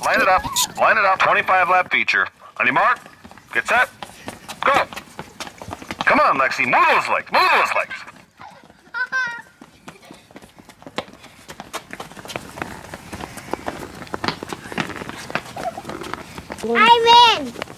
Line it up. Line it up. 25 lap feature. On your mark. Get set. Go. Come on, Lexi. Move those legs. Move those legs. I'm in.